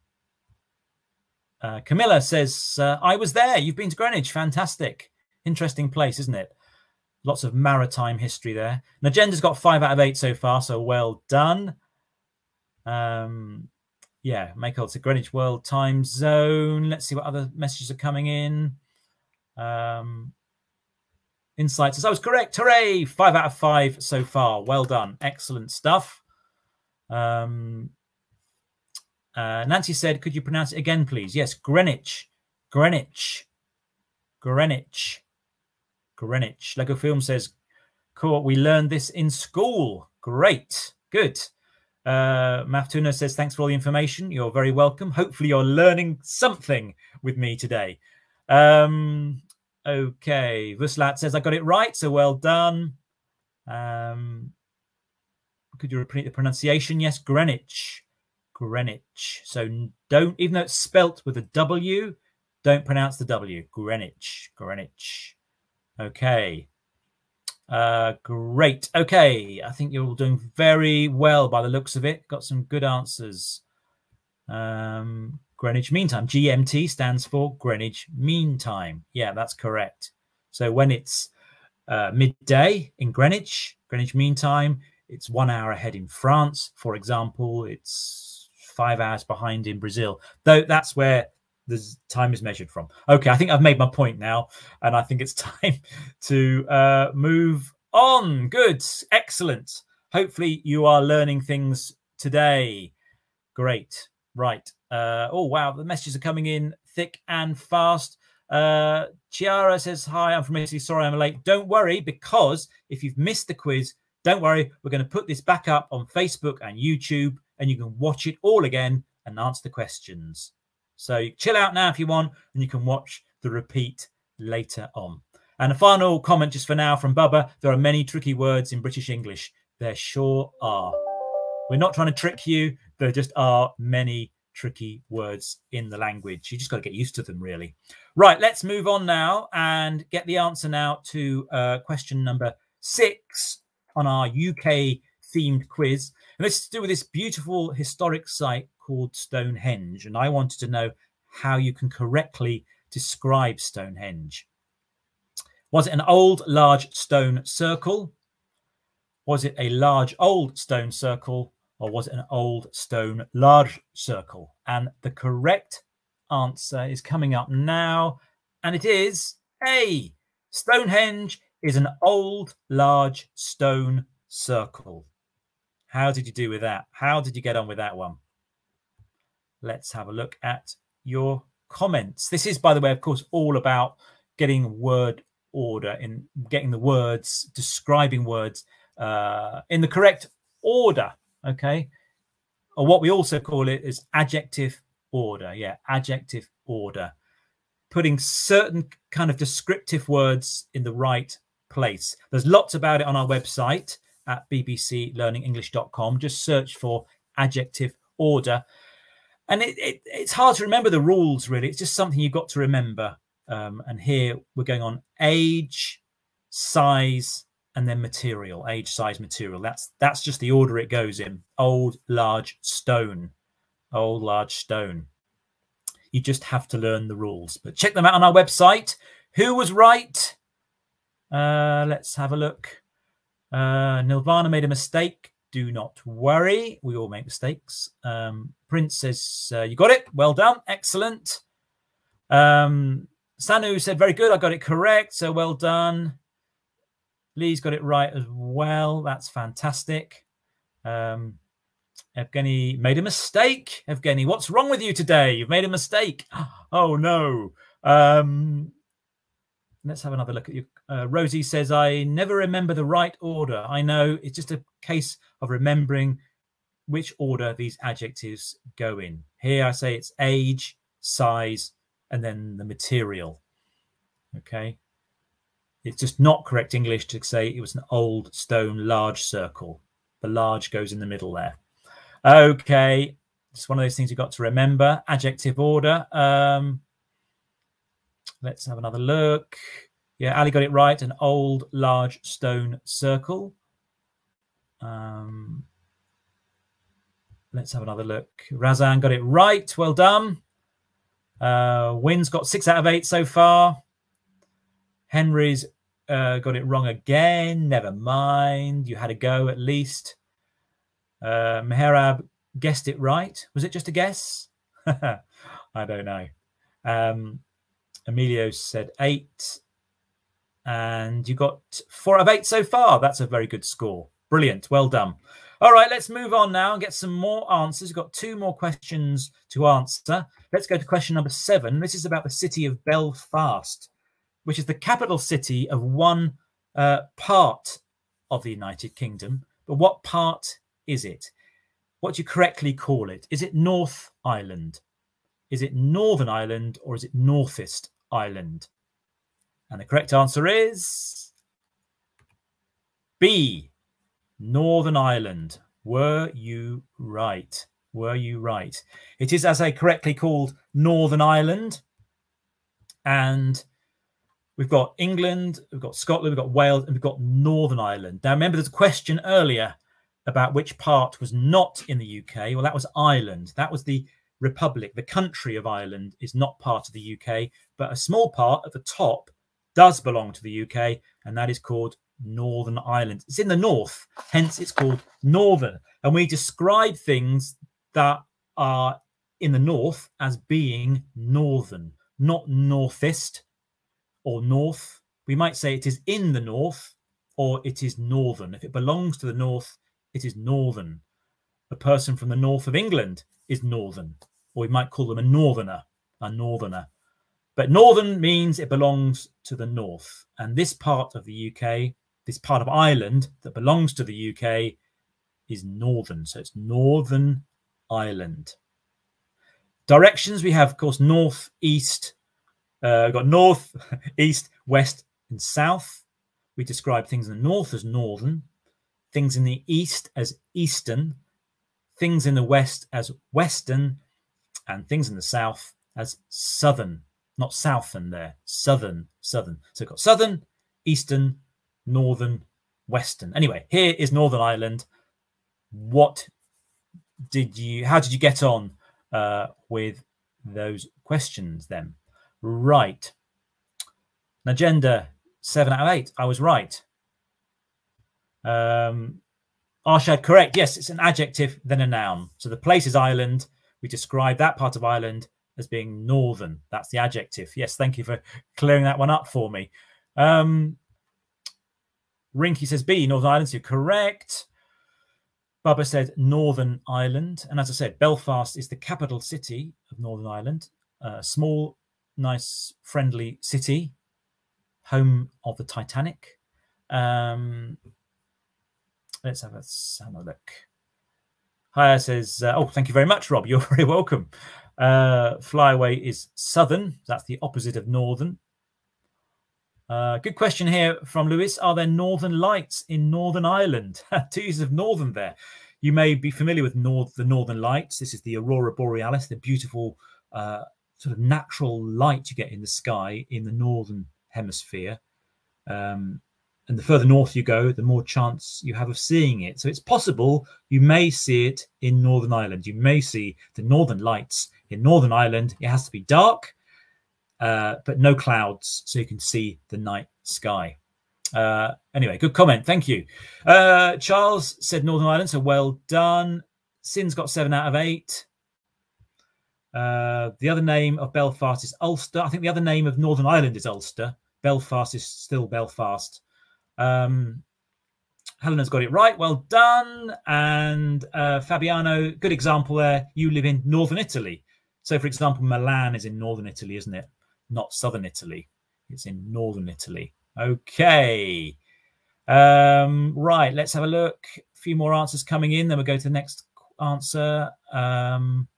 uh, Camilla says, uh, I was there. You've been to Greenwich. Fantastic. Interesting place, isn't it? Lots of maritime history there. Nagenda's got five out of eight so far, so well done. Um, yeah, make it's a Greenwich World Time Zone. Let's see what other messages are coming in. Um, Insight says I was correct. Hooray! Five out of five so far. Well done. Excellent stuff. Um, uh, Nancy said, could you pronounce it again, please? Yes, Greenwich. Greenwich. Greenwich. Greenwich. Lego Film says, cool, we learned this in school. Great. Good. Uh, Maftuna says, thanks for all the information. You're very welcome. Hopefully you're learning something with me today. Um, okay. Vuslat says, I got it right. So well done. Um, could you repeat the pronunciation? Yes, Greenwich. Greenwich. So don't, even though it's spelt with a W, don't pronounce the W. Greenwich. Greenwich. Okay. Uh, great. Okay. I think you're all doing very well by the looks of it. Got some good answers. Um, Greenwich Mean Time. G M T stands for Greenwich Mean Time. Yeah, that's correct. So when it's uh, midday in Greenwich, Greenwich Mean Time, it's one hour ahead in France, for example. It's five hours behind in Brazil. Though that's where the time is measured from. Okay, I think I've made my point now, and I think it's time to uh, move on. Good, excellent. Hopefully you are learning things today. Great, right. Uh, oh, wow, the messages are coming in thick and fast. Uh, Chiara says, hi, I'm from Italy. Sorry, I'm late. Don't worry, because if you've missed the quiz, don't worry. We're going to put this back up on Facebook and YouTube, and you can watch it all again and answer the questions. So you chill out now if you want, and you can watch the repeat later on. And a final comment just for now from Bubba. There are many tricky words in British English. There sure are. We're not trying to trick you. There just are many tricky words in the language. You just got to get used to them, really. Right, let's move on now and get the answer now to uh, question number six on our U K themed quiz. And this is to do with this beautiful historic site called Stonehenge. And I wanted to know how you can correctly describe Stonehenge. Was it an old, large stone circle? Was it a large, old stone circle? Or was it an old stone large circle? And the correct answer is coming up now. And it is A. Stonehenge is an old, large stone circle. How did you do with that? How did you get on with that one? Let's have a look at your comments. This is, by the way, of course, all about getting word order, in getting the words, describing words uh, in the correct order. Okay, or what we also call it is adjective order. Yeah, adjective order, putting certain kind of descriptive words in the right place. There's lots about it on our website at b b c learning english dot com. Just search for adjective order, and it, it, it's hard to remember the rules, really. It's just something you've got to remember. Um, and here we're going on age, size, and then material. Age, size, material. That's that's just the order it goes in. Old, large, stone. Old, large, stone. You just have to learn the rules. But check them out on our website. Who was right? Uh, let's have a look. Uh, Nirvana made a mistake. Do not worry. We all make mistakes. Um, Prince says, uh, you got it. Well done. Excellent. Um, Sanu said, very good. I got it correct. So well done. Lee's got it right as well. That's fantastic. Um, Evgeny made a mistake. Evgeny, what's wrong with you today? You've made a mistake. Oh, no. Um, let's have another look at you. Uh, Rosie says, I never remember the right order. I know. It's just a case of remembering which order these adjectives go in. Here I say it's age, size, and then the material. Okay. It's just not correct English to say it was an old stone large circle. The large goes in the middle there. Okay. It's one of those things you've got to remember. Adjective order. Um, let's have another look. Yeah, Ali got it right. An old large stone circle. Um, let's have another look. Razan got it right. Well done. Uh, Wynn's got six out of eight so far. Henry's uh, got it wrong again. Never mind. You had a go at least. Uh, Meherab guessed it right. Was it just a guess? I don't know. Um, Emilio said eight. And you got four out of eight so far. That's a very good score. Brilliant. Well done. All right, let's move on now and get some more answers. We've got two more questions to answer. Let's go to question number seven. This is about the city of Belfast, which is the capital city of one uh, part of the United Kingdom. But what part is it? What do you correctly call it? Is it North Ireland? Is it Northern Ireland, or is it Northeast Ireland? And the correct answer is B, Northern Ireland. Were you right? Were you right? It is, as I correctly called, Northern Ireland. And we've got England, we've got Scotland, we've got Wales, and we've got Northern Ireland. Now, remember, there's a question earlier about which part was not in the U K. Well, that was Ireland. That was the Republic. The country of Ireland is not part of the U K, but a small part at the top does belong to the U K, and that is called Northern Ireland. It's in the north, hence it's called Northern. And we describe things that are in the north as being northern, not northeast or north. We might say it is in the north, or it is northern. If it belongs to the north, it is northern. A person from the north of England is northern, or we might call them a northerner. a northerner. But northern means it belongs to the north. And this part of the U K, this part of Ireland that belongs to the U K is northern. So it's Northern Ireland. Directions, we have, of course, north, east. Uh, we've got north, east, west, and south. We describe things in the north as northern, things in the east as eastern, things in the west as western, and things in the south as southern. Not southern there, southern, southern. So we've got southern, eastern, northern, western. Anyway, here is Northern Ireland. What did you, how did you get on uh, with those questions then? Right. Now, gender, seven out of eight. I was right. Um, Arshad, correct. Yes, it's an adjective, then a noun. So the place is Ireland. We describe that part of Ireland as being northern. That's the adjective. Yes, thank you for clearing that one up for me. Um, Rinky says B, Northern Ireland. So you're correct. Bubba said Northern Ireland. And as I said, Belfast is the capital city of Northern Ireland. A small, nice, friendly city, home of the Titanic. Um, let's have a, have a look. Haya says, uh, oh, thank you very much, Rob. You're very welcome. Uh, Flyaway is southern. That's the opposite of northern. Uh, good question here from Lewis. Are there northern lights in Northern Ireland? Two uses of northern there. You may be familiar with north, the northern lights. This is the aurora borealis, the beautiful uh, sort of natural light you get in the sky in the northern hemisphere. Um, and the further north you go, the more chance you have of seeing it. So it's possible you may see it in Northern Ireland. You may see the northern lights in Northern Ireland. It has to be dark, uh, but no clouds, so you can see the night sky. Uh, anyway, good comment. Thank you. Uh, Charles said Northern Ireland, so well done. Sin's got seven out of eight. Uh, the other name of Belfast is Ulster. I think the other name of Northern Ireland is Ulster. Belfast is still Belfast. Um, Helena's got it right. Well done. And uh, Fabiano, good example there. You live in Northern Italy. So, for example, Milan is in Northern Italy, isn't it? Not Southern Italy. It's in Northern Italy. Okay. Um, right. Let's have a look. A few more answers coming in. Then we'll go to the next answer. Um,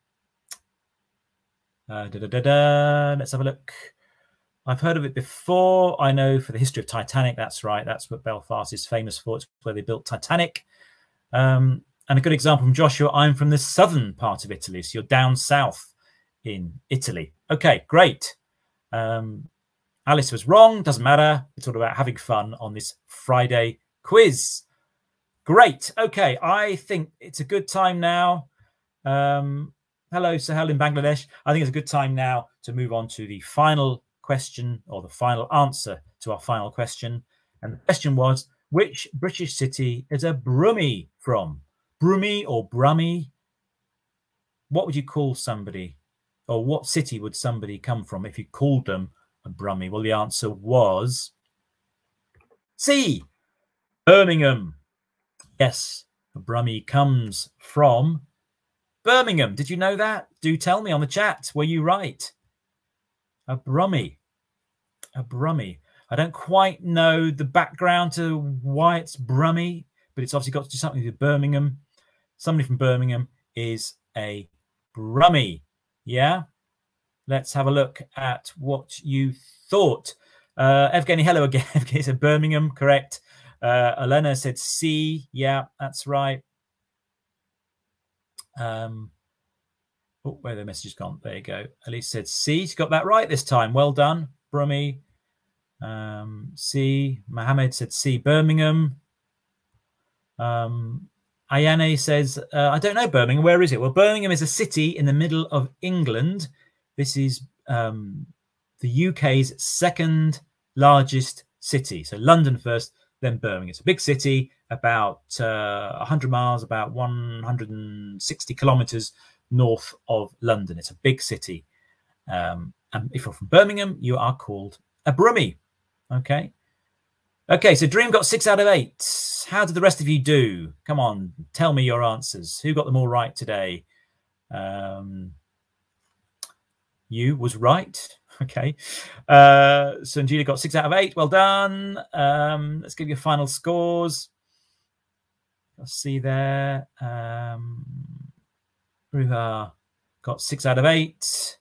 uh, da, da, da, da. Let's have a look. I've heard of it before. I know for the history of Titanic, that's right. That's what Belfast is famous for. It's where they built Titanic. Um, and a good example from Joshua, I'm from the southern part of Italy. So you're down south in Italy. Okay, great. Um, Alice was wrong. Doesn't matter. It's all about having fun on this Friday quiz. Great. Okay, I think it's a good time now. Um, hello, Sahel in Bangladesh. I think it's a good time now to move on to the final question, or the final answer to our final question. And the question was, which British city is a Brummie from? Brummie or Brummie? What would you call somebody, or what city would somebody come from if you called them a Brummie? Well, the answer was C, Birmingham. Yes, a Brummie comes from Birmingham. Did you know that? Do tell me on the chat. Were you right? A Brummie. A Brummie. I don't quite know the background to why it's Brummie, but it's obviously got to do something with Birmingham. Somebody from Birmingham is a Brummie. Yeah? Let's have a look at what you thought. Uh, Evgeny, hello again. Evgeny said Birmingham, correct. Uh, Elena said C. Yeah, that's right. Um, oh, where the message has gone? There you go. Elise said C. She got that right this time. Well done. Brummie. Um, C. Mohammed said C. Birmingham. Um, Ayane says, uh, I don't know Birmingham. Where is it? Well, Birmingham is a city in the middle of England. This is um, the U K's second largest city. So London first, then Birmingham. It's a big city, about uh, one hundred miles, about one hundred sixty kilometres north of London. It's a big city. Um, and if you're from Birmingham, you are called a Brummie. Okay. Okay, so Dream got six out of eight. How did the rest of you do? Come on, tell me your answers. Who got them all right today? Um, you was right. Okay. Uh, Sanjita got six out of eight. Well done. Um, let's give you final scores. I'll see there. Um, Ruha got six out of eight.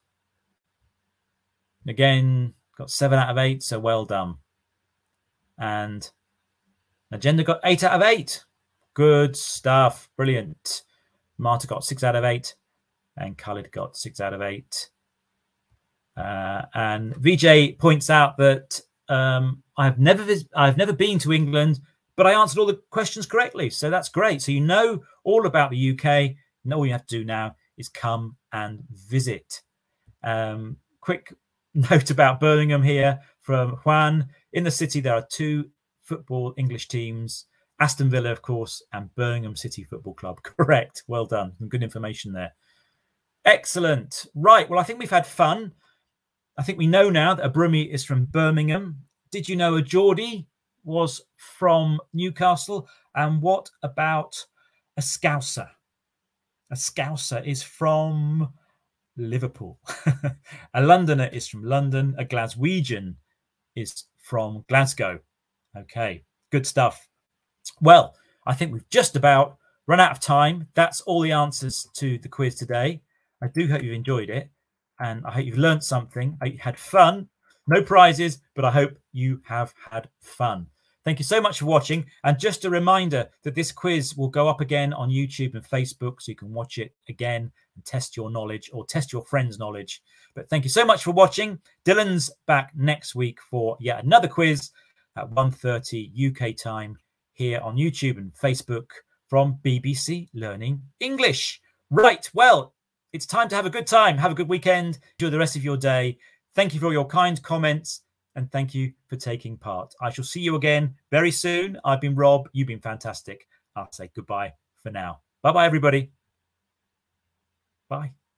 Again, got seven out of eight. So well done. And Agenda got eight out of eight. Good stuff. Brilliant. Marta got six out of eight. And Khalid got six out of eight. Uh, and Vijay points out that um, I've never I've never been to England, but I answered all the questions correctly. So that's great. So you know all about the U K. And all you have to do now is come and visit. Um, quick note about Birmingham here from Juan. In the city, there are two football English teams, Aston Villa, of course, and Birmingham City Football Club. Correct. Well done. Some good information there. Excellent. Right. Well, I think we've had fun. I think we know now that a Brummy is from Birmingham. Did you know a Geordie was from Newcastle? And what about a Scouser? A Scouser is from Liverpool. A Londoner is from London. A Glaswegian is from Glasgow. Okay, good stuff. Well, I think we've just about run out of time. That's all the answers to the quiz today. I do hope you've enjoyed it. And I hope you've learned something. I hope you had fun. No prizes, but I hope you have had fun. Thank you so much for watching. And just a reminder that this quiz will go up again on YouTube and Facebook, so you can watch it again and test your knowledge or test your friends' knowledge. But thank you so much for watching. Dylan's back next week for yet another quiz at one thirty U K time here on YouTube and Facebook from B B C Learning English. Right, well, it's time to have a good time. Have a good weekend. Enjoy the rest of your day. Thank you for all your kind comments and thank you for taking part. I shall see you again very soon. I've been Rob. You've been fantastic. I'll say goodbye for now. Bye-bye, everybody. Bye.